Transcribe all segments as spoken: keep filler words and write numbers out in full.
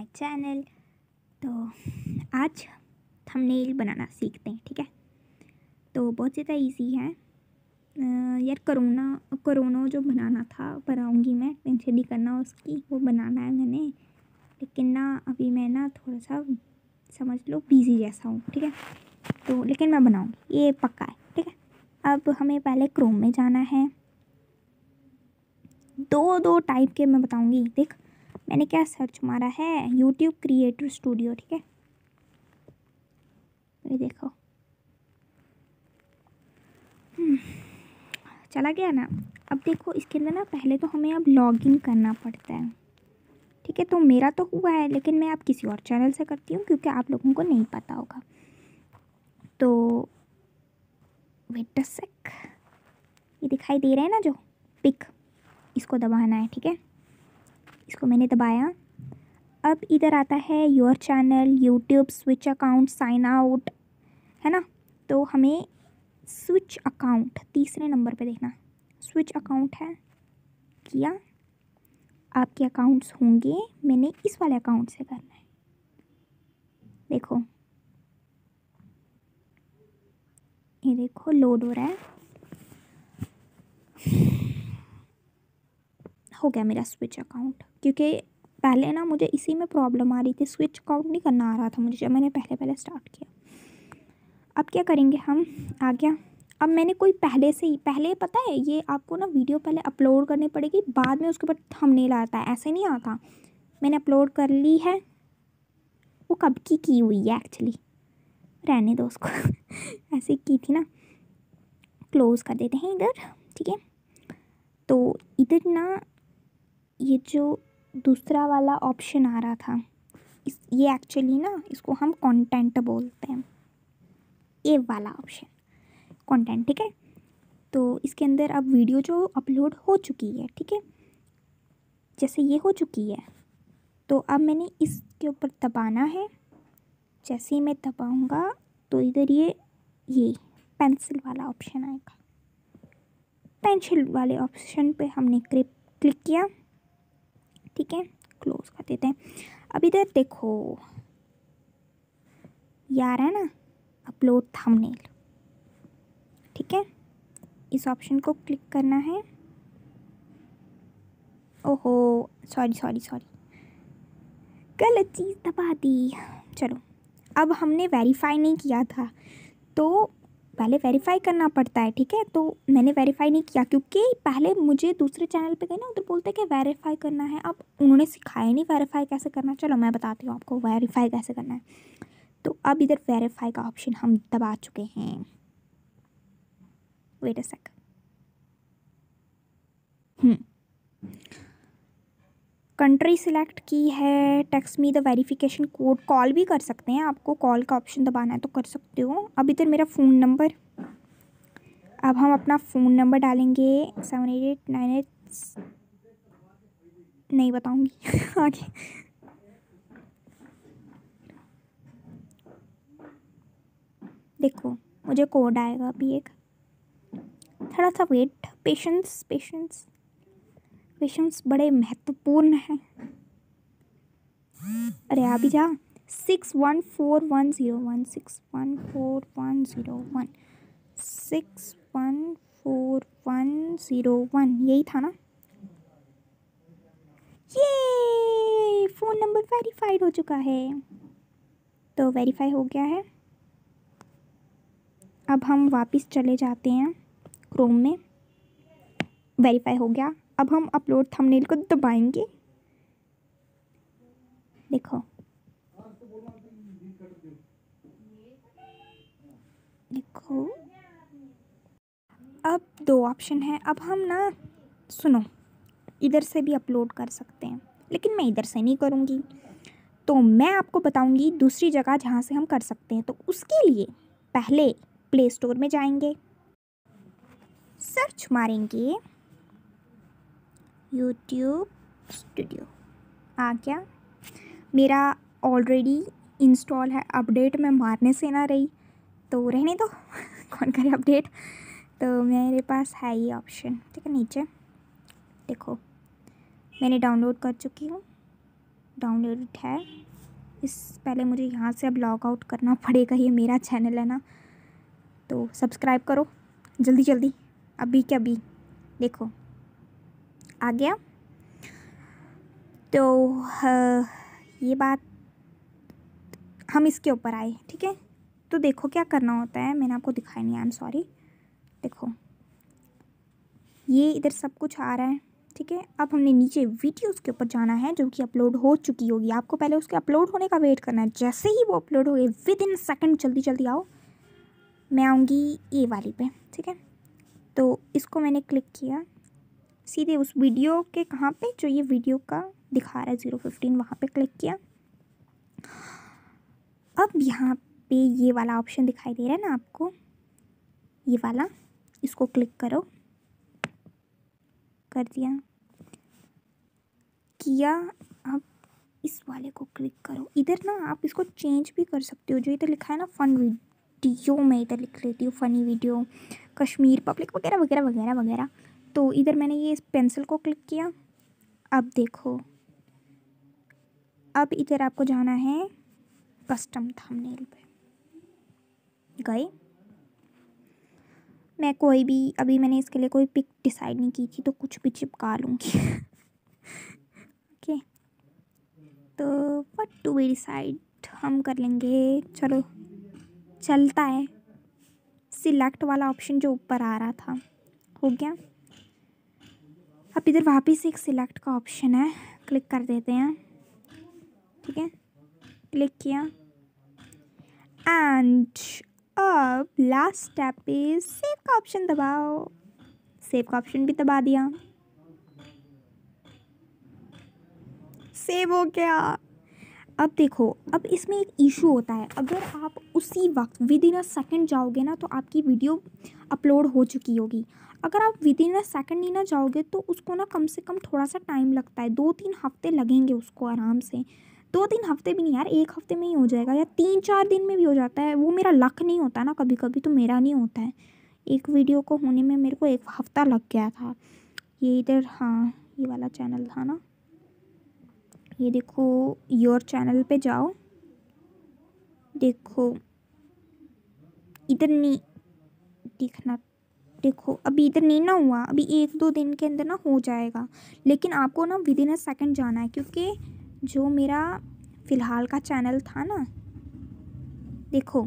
Channel. तो आज thumbnail बनाना सीखते हैं, ठीक है। तो बहुत ज़्यादा इजी है यार। कोरोना कोरोना जो बनाना था बनाऊंगी मैं, टेंशन नहीं करना उसकी, वो बनाना है मैंने। लेकिन ना अभी मैं ना थोड़ा सा समझ लो बिजी जैसा हूँ, ठीक है। तो लेकिन मैं बनाऊंगी, ये पक्का है, ठीक है। अब हमें पहले क्रोम में जाना है। दो दो टाइप के मैं बताऊंगी। देख मैंने क्या सर्च मारा है, यूट्यूब क्रिएटर स्टूडियो, ठीक है। ये देखो चला गया ना। अब देखो इसके अंदर ना पहले तो हमें अब लॉगिन करना पड़ता है, ठीक है। तो मेरा तो हुआ है, लेकिन मैं अब किसी और चैनल से करती हूँ क्योंकि आप लोगों को नहीं पता होगा। तो वेट अ सेक, ये दिखाई दे रहा है ना जो पिक, इसको दबाना है, ठीक है। इसको मैंने दबाया। अब इधर आता है your channel, YouTube, switch account, sign out, है ना। तो हमें स्विच अकाउंट तीसरे नंबर पे देखना। स्विच अकाउंट है, किया। आपके अकाउंट्स होंगे, मैंने इस वाले अकाउंट से करना है। देखो ये देखो लोड हो रहा है, हो गया मेरा स्विच अकाउंट। क्योंकि पहले ना मुझे इसी में प्रॉब्लम आ रही थी, स्विच अकाउंट नहीं करना आ रहा था मुझे जब मैंने पहले पहले स्टार्ट किया। अब क्या करेंगे हम, आ गया। अब मैंने कोई पहले से ही, पहले पता है ये आपको ना वीडियो पहले अपलोड करनी पड़ेगी, बाद में उसके ऊपर थंबनेल आता है, ऐसे नहीं आता। मैंने अपलोड कर ली है, वो कब की की हुई है एक्चुअली, रहने दो उसको ऐसे की थी ना। क्लोज कर देते हैं इधर, ठीक है। तो इधर ना ये जो दूसरा वाला ऑप्शन आ रहा था, इस ये एक्चुअली ना इसको हम कंटेंट बोलते हैं, ये वाला ऑप्शन कंटेंट, ठीक है। तो इसके अंदर अब वीडियो जो अपलोड हो चुकी है, ठीक है, जैसे ये हो चुकी है, तो अब मैंने इसके ऊपर दबाना है। जैसे ही मैं दबाऊंगा तो इधर ये ये पेंसिल वाला ऑप्शन आएगा। पेंसिल वाले ऑप्शन पे हमने क्लिक क्लिक किया, ठीक है। क्लोज कर देते हैं। अब इधर देखो यार है ना, अपलोड थंबनेल, ठीक है। इस ऑप्शन को क्लिक करना है। ओहो सॉरी सॉरी सॉरी गलत चीज़ दबा दी। चलो, अब हमने वेरीफाई नहीं किया था, तो पहले वेरीफाई करना पड़ता है, ठीक है। तो मैंने वेरीफाई नहीं किया क्योंकि पहले मुझे दूसरे चैनल पे गए ना, उधर बोलते कि वेरीफाई करना है। अब उन्होंने सिखाया नहीं वेरीफाई कैसे करना। चलो मैं बताती हूँ आपको वेरीफाई कैसे करना है। तो अब इधर वेरीफाई का ऑप्शन हम दबा चुके हैं। Wait a sec, hmm country select की है। Text me the verification code, call भी कर सकते हैं, आपको कॉल का ऑप्शन दबाना है तो कर सकते हो। अब इधर मेरा फ़ोन नंबर, अब हम अपना फ़ोन नंबर डालेंगे seven eight eight nine eight, नहीं बताऊंगी आगे। देखो मुझे कोड आएगा अभी एक, थोड़ा सा वेट, पेशेंस पेशेंस पेशेंस बड़े महत्वपूर्ण है। अरे आ भी जा। Six one four one zero one six one four one zero one six one four one zero one, यही था ना। ये फ़ोन नंबर वेरीफाइड हो चुका है, तो वेरीफाई हो गया है। अब हम वापस चले जाते हैं क्रोम में, वेरीफाई हो गया। अब हम अपलोड थंबनेल को दबाएंगे। देखो देखो अब दो ऑप्शन है। अब हम ना सुनो, इधर से भी अपलोड कर सकते हैं, लेकिन मैं इधर से नहीं करूँगी। तो मैं आपको बताऊँगी दूसरी जगह जहाँ से हम कर सकते हैं। तो उसके लिए पहले प्ले स्टोर में जाएंगे, सर्च मारेंगे यूट्यूब स्टूडियो, आ गया। मेरा ऑलरेडी इंस्टॉल है, अपडेट मैं मारने से ना रही तो रहने दो कौन करे अपडेट। तो मेरे पास है ये ऑप्शन, ठीक है। नीचे देखो मैंने डाउनलोड कर चुकी हूँ, डाउनलोड है। इस पहले मुझे यहाँ से अब लॉग आउट करना पड़ेगा, ये मेरा चैनल है ना, तो सब्सक्राइब करो जल्दी जल्दी, अभी क्या अभी। देखो आ गया। तो हाँ, ये बात हम इसके ऊपर आए, ठीक है। तो देखो क्या करना होता है, मैंने आपको दिखाया नहीं, आई एम सॉरी। देखो ये इधर सब कुछ आ रहा है, ठीक है। अब हमने नीचे वीडियोस के ऊपर जाना है जो कि अपलोड हो चुकी होगी। आपको पहले उसके अपलोड होने का वेट करना है। जैसे ही वो अपलोड हो गई विद इन सेकेंड जल्दी जल्दी आओ, मैं आऊँगी ये वाली पे, ठीक है। तो इसको मैंने क्लिक किया सीधे उस वीडियो के कहाँ पे, जो ये वीडियो का दिखा रहा है ज़ीरो फिफ्टीन, वहाँ पे क्लिक किया। अब यहाँ पे ये वाला ऑप्शन दिखाई दे रहा है ना आपको, ये वाला, इसको क्लिक करो। कर दिया किया। अब इस वाले को क्लिक करो। इधर ना आप इसको चेंज भी कर सकते हो, जो इधर लिखा है ना फन वीडियो, मैं इधर लिख लेती हूँ फनी वीडियो, कश्मीर पब्लिक वगैरह वगैरह वगैरह वगैरह। तो इधर मैंने ये इस पेंसिल को क्लिक किया। अब देखो, अब इधर आपको जाना है कस्टम थंबनेल पे, गए। मैं कोई भी, अभी मैंने इसके लिए कोई पिक डिसाइड नहीं की थी, तो कुछ भी चिपका लूँगी। ओके, तो व्हाट टू वी डिसाइड, हम कर लेंगे, चलो चलता है। सिलेक्ट वाला ऑप्शन जो ऊपर आ रहा था हो गया। अब इधर वापस एक सिलेक्ट का ऑप्शन है, क्लिक कर देते हैं, ठीक है। क्लिक किया एंड अब लास्ट स्टेप इज सेव का ऑप्शन दबाओ। सेव का ऑप्शन भी दबा दिया, सेव हो गया। अब देखो, अब इसमें एक इशू होता है, अगर आप उसी वक्त विद इन अ सेकेंड जाओगे ना तो आपकी वीडियो अपलोड हो चुकी होगी। अगर आप विद इन अ सेकेंड नहीं ना जाओगे तो उसको ना कम से कम थोड़ा सा टाइम लगता है, दो तीन हफ्ते लगेंगे उसको आराम से। दो तीन हफ्ते भी नहीं यार, एक हफ्ते में ही हो जाएगा, या तीन चार दिन में भी हो जाता है। वो मेरा लक नहीं होता ना, कभी कभी तो मेरा नहीं होता है। एक वीडियो को होने में मेरे को एक हफ़्ता लग गया था। ये इधर, हाँ ये वाला चैनल था ना, ये देखो योर चैनल पे जाओ, देखो इधर नहीं दिखना, देखो अभी इधर नहीं ना हुआ, अभी एक दो दिन के अंदर ना हो जाएगा। लेकिन आपको ना विद इन अ सेकेंड जाना है, क्योंकि जो मेरा फ़िलहाल का चैनल था ना, देखो,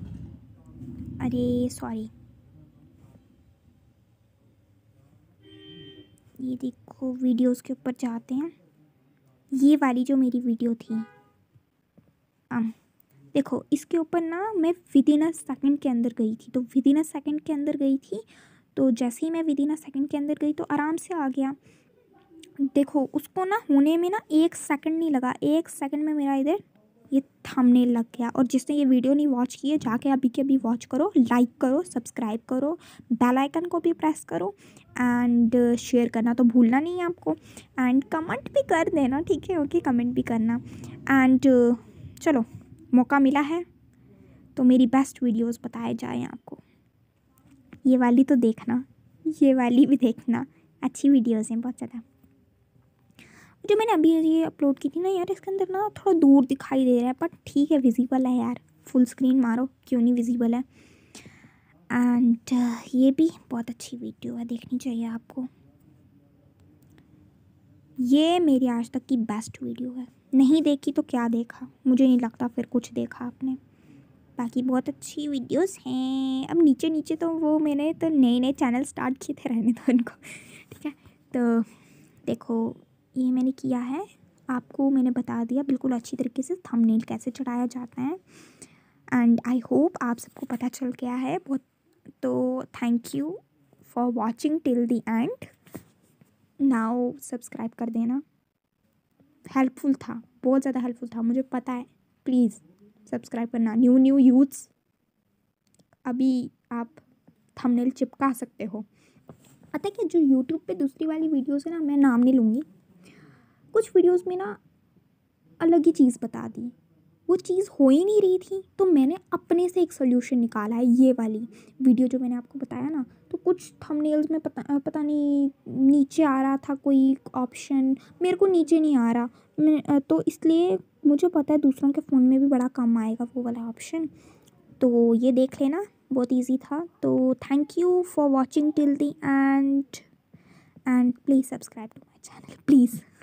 अरे सॉरी, ये देखो वीडियोस के ऊपर जाते हैं, ये वाली जो मेरी वीडियो थी, आम देखो इसके ऊपर ना मैं विद इन अ सेकेंड के अंदर गई थी। तो विद इन अ सेकेंड के अंदर गई थी, तो जैसे ही मैं विद इन अ सेकेंड के अंदर गई तो आराम से आ गया। देखो उसको ना होने में ना एक सेकंड नहीं लगा, एक सेकंड में मेरा इधर ये थंबनेल लग गया। और जिसने ये वीडियो नहीं वॉच की है जाके अभी के अभी वॉच करो, लाइक करो, सब्सक्राइब करो, बेल आइकन को भी प्रेस करो एंड शेयर करना तो भूलना नहीं है आपको, एंड कमेंट भी कर देना, ठीक है। ओके, कमेंट भी करना। एंड चलो, मौका मिला है तो मेरी बेस्ट वीडियोस बताए जाएँ आपको। ये वाली तो देखना, ये वाली भी देखना, अच्छी वीडियोस हैं बहुत ज़्यादा। जो मैंने अभी ये अपलोड की थी ना यार, इसके अंदर ना थोड़ा दूर दिखाई दे रहा है, पर ठीक है, विजिबल है यार, फुल स्क्रीन मारो, क्यों नहीं विजिबल है। एंड ये भी बहुत अच्छी वीडियो है, देखनी चाहिए आपको। ये मेरी आज तक की बेस्ट वीडियो है, नहीं देखी तो क्या देखा, मुझे नहीं लगता फिर कुछ देखा आपने। बाकी बहुत अच्छी वीडियोस हैं। अब नीचे नीचे तो वो मैंने तो नए नए चैनल स्टार्ट किए थे, रहने दो उनको, ठीक है। तो देखो ये मैंने किया है, आपको मैंने बता दिया बिल्कुल अच्छी तरीके से थंबनेल कैसे चढ़ाया जाता है। एंड आई होप आप सबको पता चल गया है बहुत। तो thank you for watching till the end. Now subscribe कर देना, हेल्पफुल था, बहुत ज़्यादा हेल्पफुल था, मुझे पता है। प्लीज़ सब्सक्राइब करना। न्यू न्यू यूथ्स, अभी आप थंबनेल चिपका सकते हो। पता है कि जो यूट्यूब पे दूसरी वाली वीडियोस है ना, मैं नाम नहीं लूँगी, कुछ वीडियोस में ना अलग ही चीज़ बता दी, वो चीज़ हो ही नहीं रही थी, तो मैंने अपने से एक सोल्यूशन निकाला है। ये वाली वीडियो जो मैंने आपको बताया ना, तो कुछ थंबनेल्स में पता पता नहीं नीचे आ रहा था कोई ऑप्शन, मेरे को नीचे नहीं आ रहा। मैं तो इसलिए मुझे पता है दूसरों के फ़ोन में भी बड़ा कम आएगा वो वाला ऑप्शन, तो ये देख लेना, बहुत ईजी था। तो thank you for watching till the end and please subscribe to my channel please.